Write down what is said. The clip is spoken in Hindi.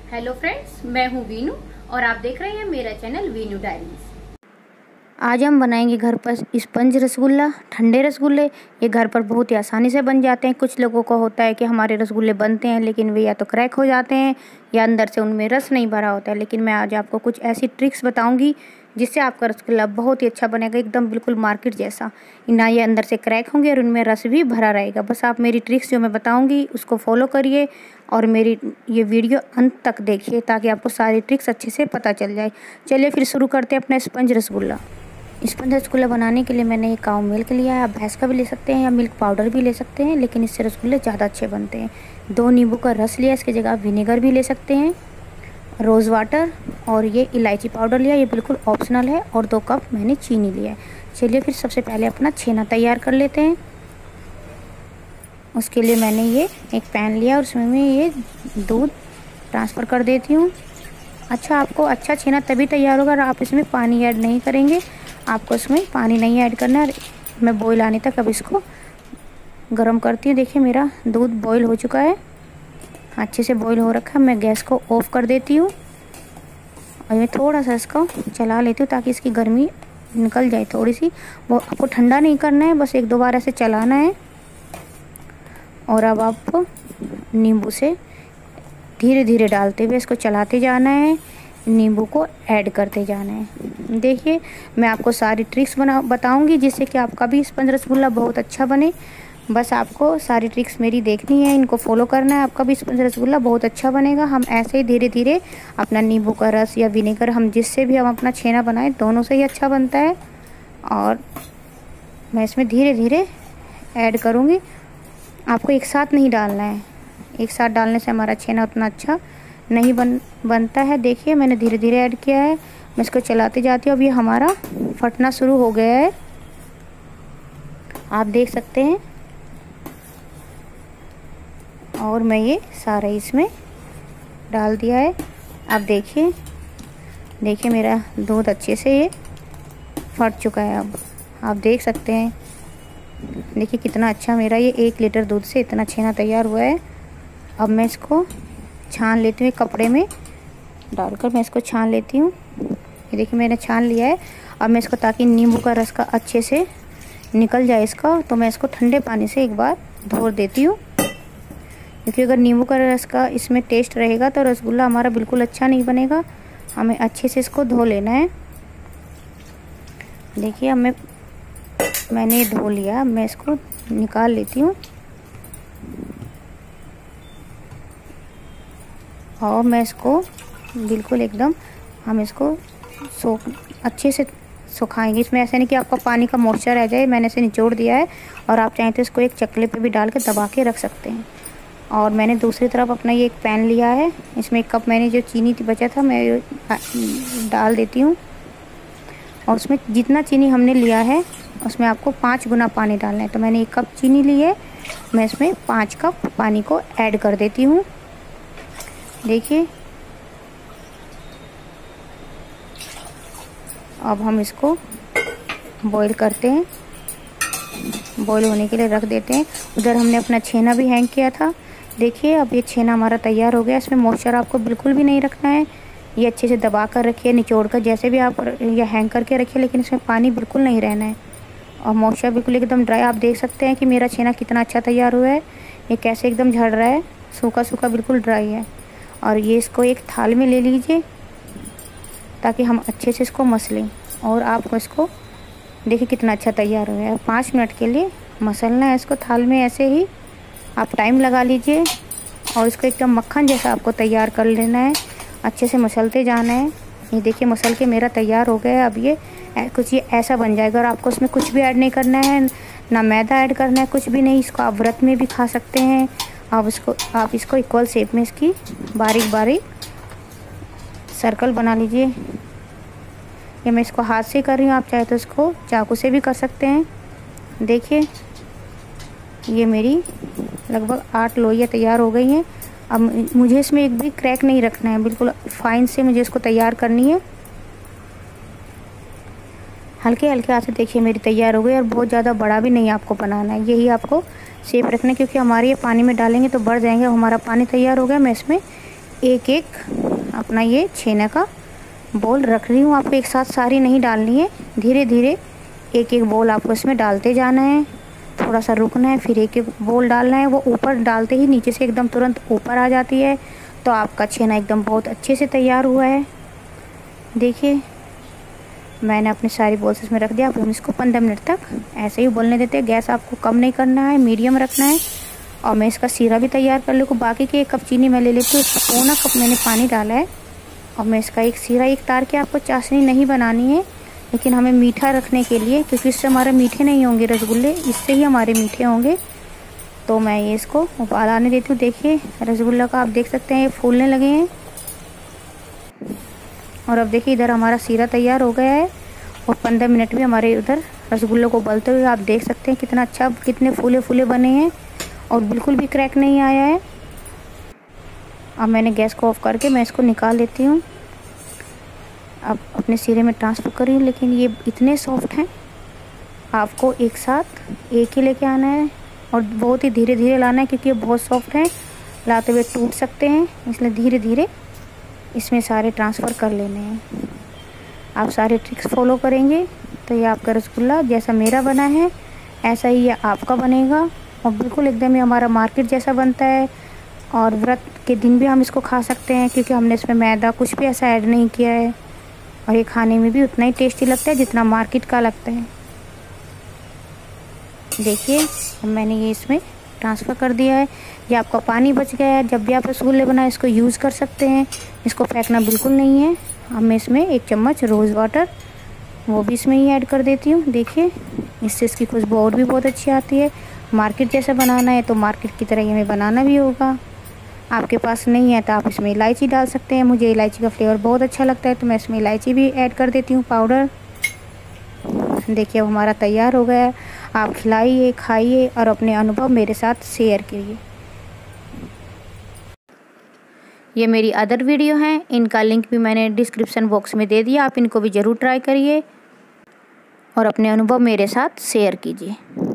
हेलो फ्रेंड्स, मैं हूँ वीनू और आप देख रहे हैं मेरा चैनल वीनू डायरीज। आज हम बनाएंगे घर पर स्पंज रसगुल्ला। ठंडे रसगुल्ले ये घर पर बहुत ही आसानी से बन जाते हैं। कुछ लोगों को होता है कि हमारे रसगुल्ले बनते हैं लेकिन वे या तो क्रैक हो जाते हैं या अंदर से उनमें रस नहीं भरा होता है। लेकिन मैं आज आपको कुछ ऐसी ट्रिक्स बताऊंगी जिससे आपका रसगुल्ला बहुत ही अच्छा बनेगा, एकदम बिल्कुल मार्केट जैसा। ना ये अंदर से क्रैक होंगे और उनमें रस भी भरा रहेगा। बस आप मेरी ट्रिक्स जो मैं बताऊंगी उसको फॉलो करिए और मेरी ये वीडियो अंत तक देखिए ताकि आपको सारी ट्रिक्स अच्छे से पता चल जाए। चलिए फिर शुरू करते हैं अपना स्पंज रसगुल्ला। स्पंज रसगुल्ला बनाने के लिए मैंने एक काऊ मिल्क लिया है। आप भैंस का भी ले सकते हैं या मिल्क पाउडर भी ले सकते हैं, लेकिन इससे रसगुल्ले ज़्यादा अच्छे बनते हैं। 2 नींबू का रस लिया, इसकी जगह आप विनेगर भी ले सकते हैं। रोज़ वाटर और ये इलायची पाउडर लिया, ये बिल्कुल ऑप्शनल है। और 2 कप मैंने चीनी लिया है। चलिए फिर सबसे पहले अपना छेना तैयार कर लेते हैं। उसके लिए मैंने ये एक पैन लिया और उसमें मैं ये दूध ट्रांसफ़र कर देती हूँ। आपको अच्छा छेना तभी तैयार होगा अगर आप इसमें पानी ऐड नहीं करेंगे। आपको इसमें पानी नहीं ऐड करना है। मैं बॉईल आने तक अब इसको गर्म करती हूँ। देखिए मेरा दूध बॉईल हो चुका है, अच्छे से बॉईल हो रखा है। मैं गैस को ऑफ कर देती हूँ और मैं थोड़ा सा इसको चला लेती हूँ ताकि इसकी गर्मी निकल जाए थोड़ी सी। वो आपको ठंडा नहीं करना है, बस 1-2 बार ऐसे चलाना है। और अब आपको नींबू से धीरे धीरे डालते हुए इसको चलाते जाना है, नींबू को ऐड करते जाना है। देखिए मैं आपको सारी ट्रिक्स बताऊंगी जिससे कि आपका भी स्पंज रसगुल्ला बहुत अच्छा बने। बस आपको सारी ट्रिक्स मेरी देखनी है, इनको फॉलो करना है, आपका भी स्पंज रसगुल्ला बहुत अच्छा बनेगा। हम ऐसे ही धीरे धीरे अपना नींबू का रस या विनेगर, हम जिससे भी हम अपना छेना बनाएं दोनों से ही अच्छा बनता है। और मैं इसमें धीरे धीरे ऐड करूँगी, आपको एक साथ नहीं डालना है। एक साथ डालने से हमारा छेना उतना अच्छा नहीं बनता है। देखिए मैंने धीरे धीरे ऐड किया है, मैं इसको चलाते जाती हूँ। अब ये हमारा फटना शुरू हो गया है, आप देख सकते हैं। और मैं ये सारा इसमें डाल दिया है। अब देखिए मेरा दूध अच्छे से ये फट चुका है। अब आप देख सकते हैं, देखिए कितना अच्छा मेरा ये 1 लीटर दूध से इतना छेना तैयार हुआ है। अब मैं इसको छान लेती हूँ, कपड़े में डालकर मैं इसको छान लेती हूँ। ये देखिए मैंने छान लिया है। अब मैं इसको, ताकि नींबू का रस का अच्छे से निकल जाए इसका, तो मैं इसको ठंडे पानी से एक बार धो देती हूँ। क्योंकि अगर नींबू का रस का इसमें टेस्ट रहेगा तो रसगुल्ला हमारा बिल्कुल अच्छा नहीं बनेगा। हमें अच्छे से इसको धो लेना है। देखिए अब मैंने धो लिया, मैं इसको निकाल लेती हूँ। और मैं इसको बिल्कुल एकदम, हम इसको अच्छे से सुखाएंगे। इसमें ऐसा नहीं कि आपका पानी का मॉइस्चर रह जाए। मैंने इसे निचोड़ दिया है और आप चाहें तो इसको एक चकले पे भी डाल के दबा के रख सकते हैं। और मैंने दूसरी तरफ अपना ये एक पैन लिया है, इसमें 1 कप मैंने जो चीनी बचा था मैं डाल देती हूँ। और उसमें जितना चीनी हमने लिया है उसमें आपको 5 गुना पानी डालना है। तो मैंने 1 कप चीनी ली है, मैं इसमें 5 कप पानी को ऐड कर देती हूँ। देखिए अब हम इसको बॉईल करते हैं, बॉईल होने के लिए रख देते हैं। उधर हमने अपना छेना भी हैंग किया था। देखिए अब ये छेना हमारा तैयार हो गया। इसमें मॉइस्चर आपको बिल्कुल भी नहीं रखना है। ये अच्छे से दबा कर रखिए, निचोड़ कर जैसे भी आप या हैंग करके रखिए, लेकिन इसमें पानी बिल्कुल नहीं रहना है। और मॉइस्चर बिल्कुल एकदम ड्राई। आप देख सकते हैं कि मेरा छेना कितना अच्छा तैयार हुआ है। ये कैसे एकदम झड़ रहा है, सूखा सूखा बिल्कुल ड्राई है। और ये इसको एक थाल में ले लीजिए ताकि हम अच्छे से इसको मसलें। और आपको इसको देखिए कितना अच्छा तैयार हुआ है। 5 मिनट के लिए मसलना है इसको थाल में, ऐसे ही आप टाइम लगा लीजिए। और इसको एकदम मक्खन जैसा आपको तैयार कर लेना है, अच्छे से मसलते जाना है। ये देखिए मसल के मेरा तैयार हो गया है। अब ये कुछ ये ऐसा बन जाएगा। और आपको इसमें कुछ भी ऐड नहीं करना है, ना मैदा ऐड करना है, कुछ भी नहीं। इसको आप व्रत में भी खा सकते हैं। आप इसको इक्वल शेप में इसकी बारीक बारीक सर्कल बना लीजिए। ये मैं इसको हाथ से कर रही हूँ, आप चाहे तो इसको चाकू से भी कर सकते हैं। देखिए ये मेरी लगभग 8 लोइयाँ तैयार हो गई हैं। अब मुझे इसमें एक भी क्रैक नहीं रखना है, बिल्कुल फाइन से मुझे इसको तैयार करनी है। हल्के हल्के हाथ से देखिए मेरी तैयार हो गई। और बहुत ज़्यादा बड़ा भी नहीं आपको बनाना है, यही आपको शेप रखना है। क्योंकि हमारे ये पानी में डालेंगे तो बढ़ जाएंगे। हमारा पानी तैयार हो गया, मैं इसमें एक एक अपना ये छेना का बोल रख रही हूँ। आपको एक साथ सारी नहीं डालनी है, धीरे धीरे एक एक बोल आपको इसमें डालते जाना है। थोड़ा सा रुकना है, फिर एक एक बोल डालना है। वो ऊपर डालते ही नीचे से एकदम तुरंत ऊपर आ जाती है, तो आपका छेना एकदम बहुत अच्छे से तैयार हुआ है। देखिए मैंने अपनी सारी बोल्स इसमें रख दिया। अब हम इसको 15 मिनट तक ऐसे ही उबलने देते हैं। गैस आपको कम नहीं करना है, मीडियम रखना है। और मैं इसका सीरा भी तैयार कर लूँ। बाकी के 1 कप चीनी मैं ले लेती हूँ, इसका पौना कप मैंने पानी डाला है। और मैं इसका एक सीरा एक तार के, आपको चाशनी नहीं बनानी है, लेकिन हमें मीठा रखने के लिए, क्योंकि इससे हमारे मीठे नहीं होंगे रसगुल्ले, इससे ही हमारे मीठे होंगे। तो मैं ये इसको उबाल आने देती हूँ। देखिए रसगुल्ला का आप देख सकते हैं ये फूलने लगे हैं। और अब देखिए इधर हमारा सीरा तैयार हो गया है और 15 मिनट भी हमारे उधर रसगुल्लों को उबलते हुए आप देख सकते हैं कितना अच्छा, कितने फूले फूले बने हैं और बिल्कुल भी क्रैक नहीं आया है। अब मैंने गैस को ऑफ करके मैं इसको निकाल लेती हूँ। अब अपने सीरे में ट्रांसफ़र कर रही हूँ, लेकिन ये इतने सॉफ्ट हैं, आपको एक साथ एक ही लेके आना है और बहुत ही धीरे धीरे लाना है, क्योंकि ये बहुत सॉफ्ट हैं, लाते हुए टूट सकते हैं, इसलिए धीरे धीरे इसमें सारे ट्रांसफ़र कर लेने हैं। आप सारे ट्रिक्स फॉलो करेंगे तो ये आपका रसगुल्ला जैसा मेरा बना है ऐसा ही ये आपका बनेगा और बिल्कुल एकदम ही हमारा मार्केट जैसा बनता है। और व्रत के दिन भी हम इसको खा सकते हैं, क्योंकि हमने इसमें मैदा कुछ भी ऐसा ऐड नहीं किया है और ये खाने में भी उतना ही टेस्टी लगता है जितना मार्केट का लगता है। देखिए अब मैंने ये इसमें ट्रांसफ़र कर दिया है। ये आपका पानी बच गया है। जब भी आप रसगुल्ले बनाए इसको यूज़ कर सकते हैं, इसको फेंकना बिल्कुल नहीं है। अब मैं इसमें 1 चम्मच रोज़ वाटर वो भी इसमें ही ऐड कर देती हूँ। देखिए इससे इसकी खुशबू और भी बहुत अच्छी आती है। मार्केट जैसा बनाना है तो मार्केट की तरह ही हमें बनाना भी होगा। आपके पास नहीं है तो आप इसमें इलायची डाल सकते हैं। मुझे इलायची का फ्लेवर बहुत अच्छा लगता है तो मैं इसमें इलायची भी ऐड कर देती हूँ, पाउडर। देखिए अब हमारा तैयार हो गया है। आप खिलाइए, खाइए और अपने अनुभव मेरे साथ शेयर करिए। ये मेरी अदर वीडियो हैं, इनका लिंक भी मैंने डिस्क्रिप्शन बॉक्स में दे दिया। आप इनको भी ज़रूर ट्राई करिए और अपने अनुभव मेरे साथ शेयर कीजिए।